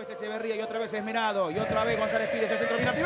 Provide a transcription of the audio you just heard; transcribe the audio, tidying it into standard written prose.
vez Echeverría y otra vez Esmerado. Y otra vez González Pires. El centro viene